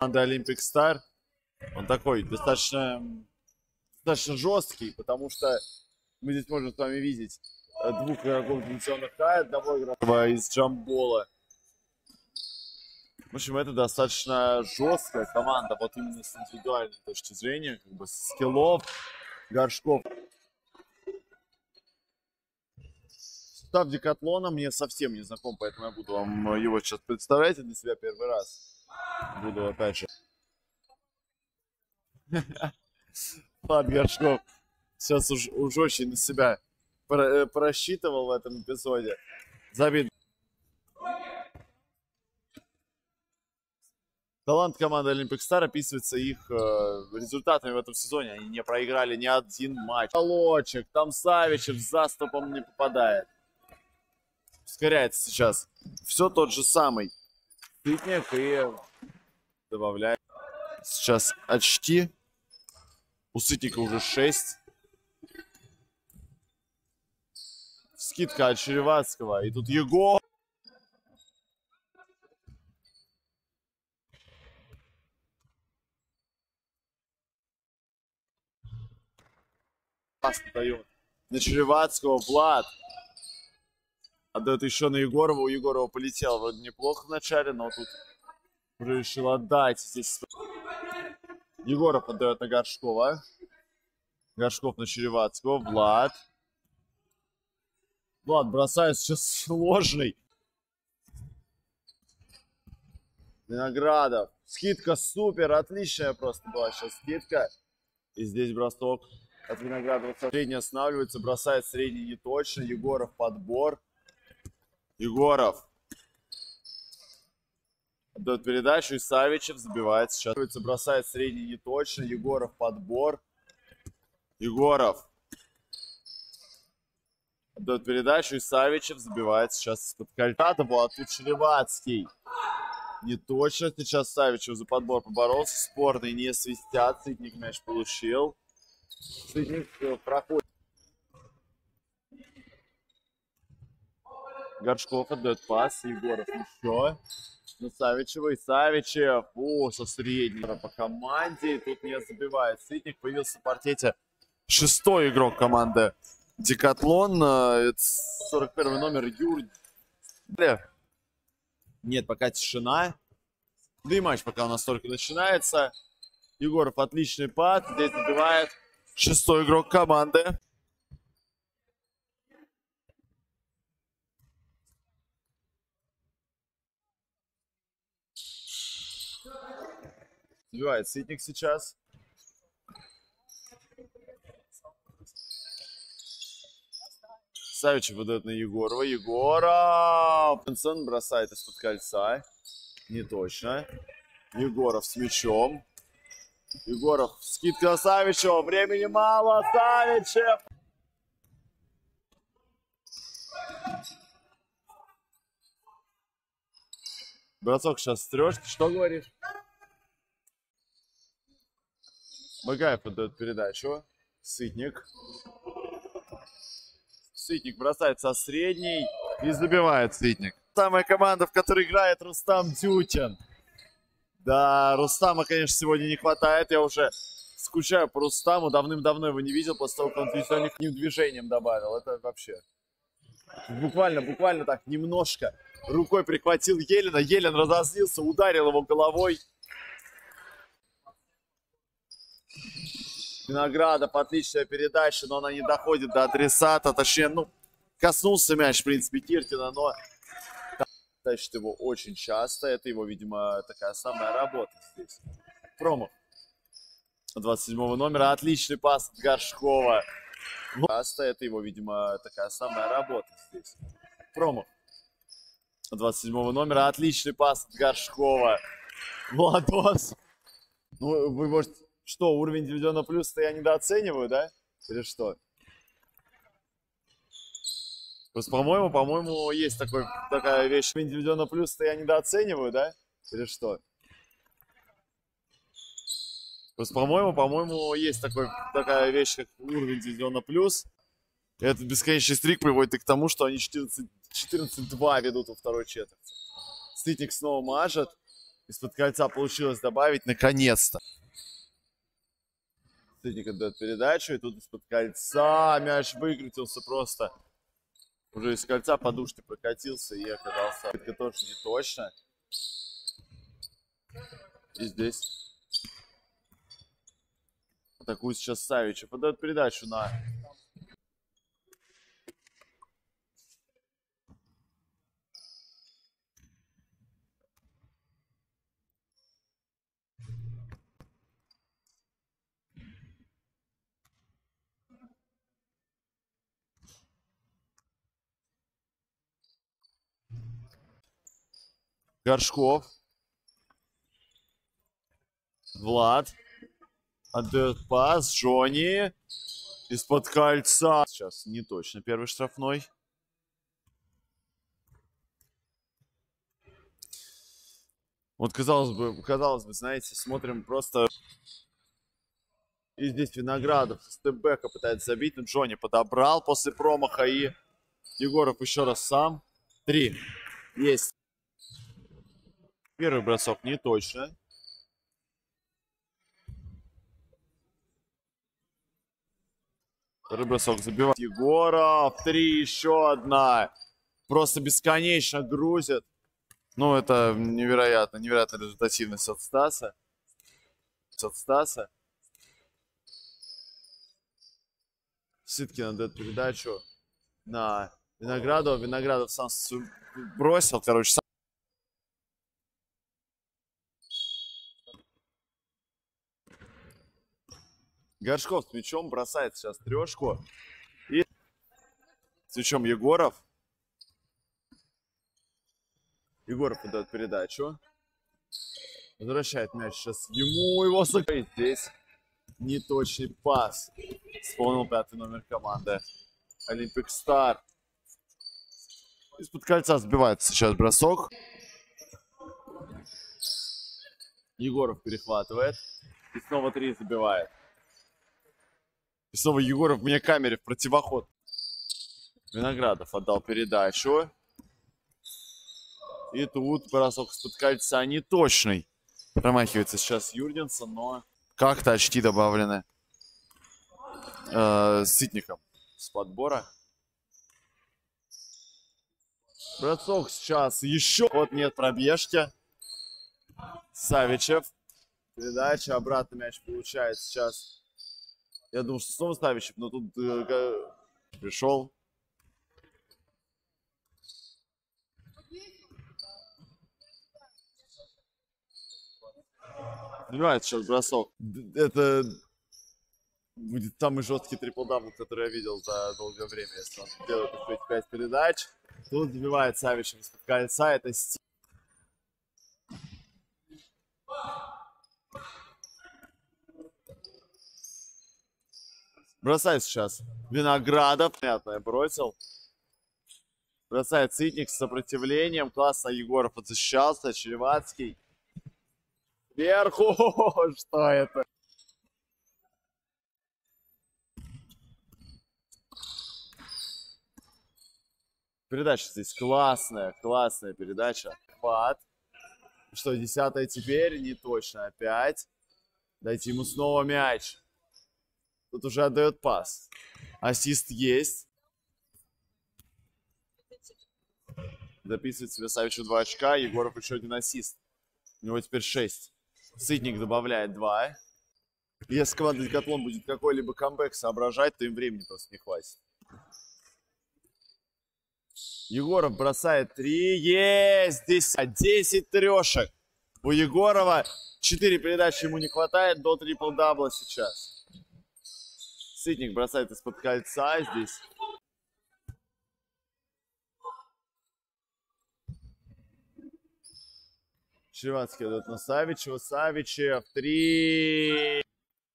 Команда Olympic Star. Он такой достаточно жесткий, потому что мы здесь можем с вами видеть двух игроков дистанционных Хай, одного игрока из джамбола. В общем, это достаточно жесткая команда, вот именно с индивидуальной точки зрения, как бы скиллов, горшков. Состав Декатлона мне совсем не знаком, поэтому я буду вам его сейчас представлять. Я для себя первый раз буду опять же. Влад Горшков сейчас уж очень на себя просчитывал в этом эпизоде. Забит. Талант команды Olympic Star описывается их результатами в этом сезоне. Они не проиграли ни один матч. Лочек, там Савичев за стопом не попадает. Ускоряется сейчас. Все тот же самый. Сытник и добавляет. Сейчас очки. У Сытника уже 6. Скидка от Череватского. И тут Егор. Дает на Череватского. Влад отдает еще на Егорова. У Егорова полетел вроде неплохо в начале, но тут уже решил отдать. Здесь Егоров отдает на Горшкова. Горшков на Череватского. Влад бросает сейчас сложный. Виноградов. Скидка супер, отличная просто была сейчас скидка. И здесь бросок от Виноградова. Средний останавливается, бросает средний не точно. Егоров подбор. Егоров отдает передачу, и Савичев забивает сейчас. Бросает средний не точно. Егоров подбор. Егоров отдает передачу, и Савичев забивает сейчас из-под кольца. А тут Череватский. Не точно сейчас Савичев за подбор поборолся. Спорные не свистят. Сытник мяч получил. Сытник проходит. Горшков отдает пас. Егоров еще. На Савичева. И Савичев. Со среднего по команде. Тут не забивает. Сытник появился в паркете. 6-й игрок команды Декатлон. Это 41 номер Юрий. Нет, пока тишина. Да и матч пока у нас только начинается. Егоров отличный пас. Здесь забивает 6-й игрок команды. Забивает Сытник сейчас. Савичев выдает на Егорова. Егоров! Бенсон бросает из-под кольца. Не точно. Егоров с мячом. Егоров. Скидка Савичева. Времени мало. Савичев! Бросок сейчас с трешки. Что говоришь? Багаев отдает передачу. Сытник. Сытник бросает со средней и забивает Сытник. Самая команда, в которой играет Рустам Дютин. Да, Рустама, конечно, сегодня не хватает. Я уже скучаю по Рустаму. Давным-давно его не видел, после того, как он визуальным движением добавил. Это вообще... Буквально так, немножко рукой прихватил Елена. Елен разозлился, ударил его головой. Виноградов, отличная передача, но она не доходит до адресата. Точнее, коснулся мяч, в принципе, Киркина, но тащит его очень часто. Это его, видимо, такая основная работа здесь. Промах 27 номера. Отличный пас от Горшкова. Это его, видимо, такая основная работа здесь. Промах 27 номера. Отличный пас от Горшкова. Владос. Вы можете... Что, уровень дивизиона плюс-то я недооцениваю, да? Или что? Просто, по-моему, есть такая вещь. Уровень дивизиона плюс-то я недооцениваю, да? Или что? Просто, по-моему, есть такая вещь, как уровень дивизиона плюс. И этот бесконечный стрик приводит и к тому, что они 14-2 ведут во второй четверти. Сытник снова мажет. Из-под кольца получилось добавить. Наконец-то. Сытник отдает передачу. И тут из-под кольца мяч выкрутился просто. Уже из кольца подушки прокатился и оказался. Это тоже не точно. И здесь атакует сейчас Савичев. Подает передачу на... Горшков. Влад. Отдает пас. Джонни. Из-под кольца. Сейчас не точно первый штрафной. Вот казалось бы, знаете, смотрим просто... И здесь Виноградов с степбэка пытается забить. Но Джонни подобрал после промаха. И Егоров еще раз сам. 3. Есть. Первый бросок не точно. Второй бросок забивает. Егоров. 3. Еще одна. Просто бесконечно грузит. Ну, это невероятно. Невероятная результативность от Стаса. Сыткин отдает передачу на Виноградова. Виноградов сам бросил, короче. Горшков с мячом бросает сейчас трешку. И с мячом Егоров. Егоров отдает передачу. Возвращает мяч сейчас ему. Его закрыть здесь. Неточный пас. Исполнил 5-й номер команды. Олимпик Стар. Из-под кольца сбивается сейчас бросок. Егоров перехватывает. И снова 3 забивает. И снова Егоров вне камере в противоход. Виноградов отдал передачу. И тут бросок из-под кольца неточный. Промахивается сейчас Юргенсон, но как-то очки добавлены Сытником с подбора. Бросок сейчас еще. Вот нет пробежки. Савичев. Передача. Обратно мяч получает сейчас. Я думал, что снова Савичев, но тут пришел. Забивает сейчас бросок. Это будет самый жесткий трипл-дабл, который я видел за долгое время, если он делает 5 передач. Тут забивает Савичев из-под кольца. Это стиль. Бросает сейчас Виноградов. Понятно, я бросил. Бросает Сытник с сопротивлением. Классно Егоров защищался. Черевацкий. Вверху. Что это? Передача здесь классная. Классная передача. Хват. Что, 10-я теперь? Не точно. Опять. Дайте ему снова мяч. Тут уже отдает пас. Ассист есть. Записывает себе Савичу 2 очка. Егоров еще 1 ассист. У него теперь 6. Сытник добавляет 2. Если команда Декатлон будет какой-либо камбэк соображать, то им времени просто не хватит. Егоров бросает 3. Есть! 10 трешек. У Егорова 4 передачи ему не хватает до трипл-дабла сейчас. Сытник бросает из-под кольца здесь. Черевацкий дает на Савичева. Савичев. 3.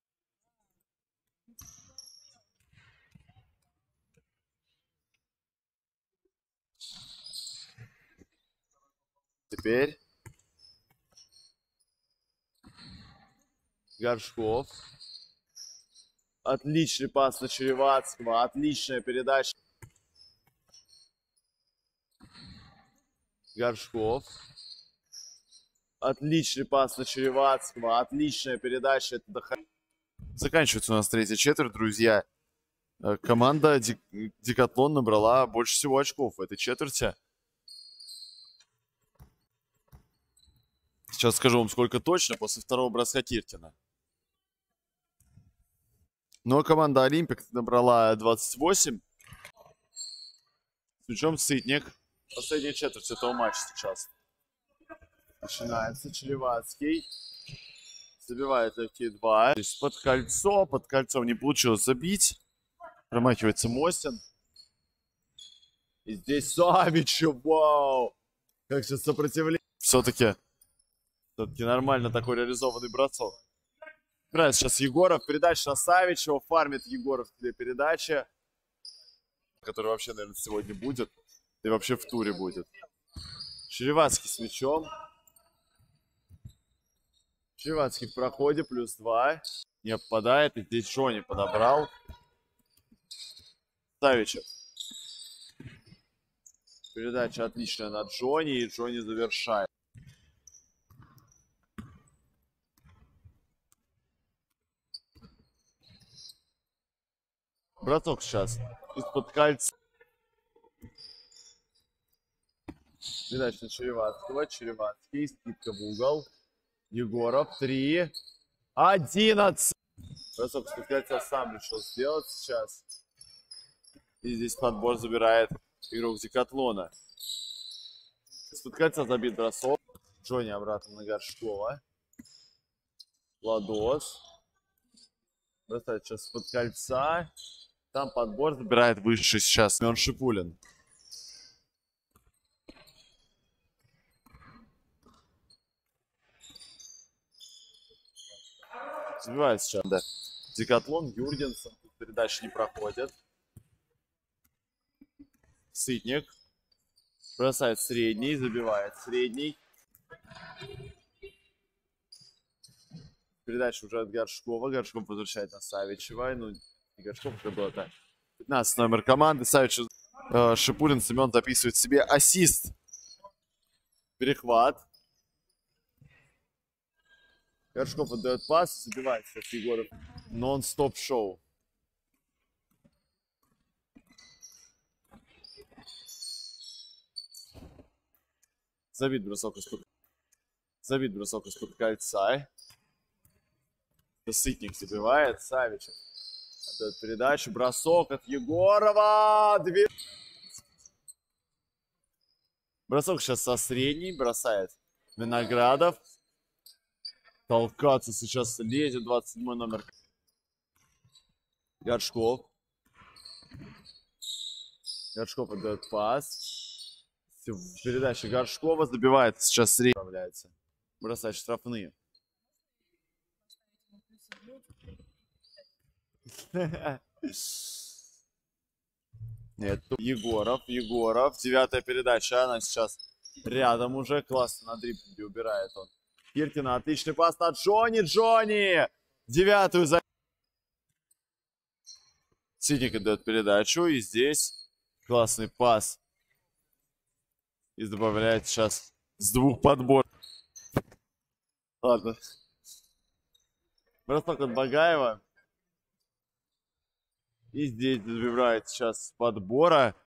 Теперь Горшков. Отличный пас на Черевацкого. Отличная передача. Горшков. Отличный пас на Череватского. Отличная передача. Это заканчивается у нас третья четверть, друзья. Команда Декатлон набрала больше всего очков в этой четверти. Сейчас скажу вам, сколько точно после второго броска Киртина. Но команда Олимпик набрала 28. С мячом Сытник. Последняя четверть этого матча сейчас. Начинается Череватский. Забивает FT2. То есть под кольцом не получилось забить. Промахивается Мостин. И здесь Савичев, вау! Как сейчас сопротивление. Все-таки нормально такой реализованный бросок. Играет сейчас Егоров. Передача на Савичева. Фармит Егоров для передачи. Который вообще, наверное, сегодня будет. И вообще в туре будет. Череватский с мячом. Череватский в проходе. +2. Не попадает. И здесь Джонни подобрал. Савичев. Передача отличная на Джонни. И Джонни завершает. Бросок сейчас из-под кольца. Передача на Череватского. Череватский. Скидка в угол. Егоров. 3. 11. Бросок из-под кольца сам решил сделать сейчас. И здесь подбор забирает игрок Декатлона. Из-под кольца забит бросок. Джонни обратно на Горшкова. Ладос. Бросает сейчас из-под кольца. Там подбор забирает выше сейчас Семен Шипулин. Забивает сейчас, да. Декатлон, Юргенсен. Тут передачи не проходят. Сытник. Бросает средний, забивает средний. Передача уже от Горшкова. Горшков возвращает на Савичева. Ну, не Горшков, это было-то. 15 номер команды. Савичев. Шипулин, Семен записывает себе ассист. Перехват. Горшков отдает пас. Забивает сейчас Егоров. Нон-стоп шоу. Забит бросок из-под кольца. Сытник забивает. Савичев отдает передачу. Бросок от Егорова. Бросок сейчас со средней. Бросает Виноградов. Толкаться сейчас лезет 27 номер. Горшков. Горшков отдает пас. Передача Горшкова забивает. Сейчас средний справляется. Бросает штрафные. Нет, Егоров. 9-я передача. Она сейчас рядом уже. Классно на дриблинге убирает он. Киртина. Отличный пас на Джонни. 9-ю за... Ситник отдает передачу. И здесь классный пас. И добавляет сейчас с 2 подборов. Ладно. Бросок от Багаева. И здесь забивает сейчас с подбора.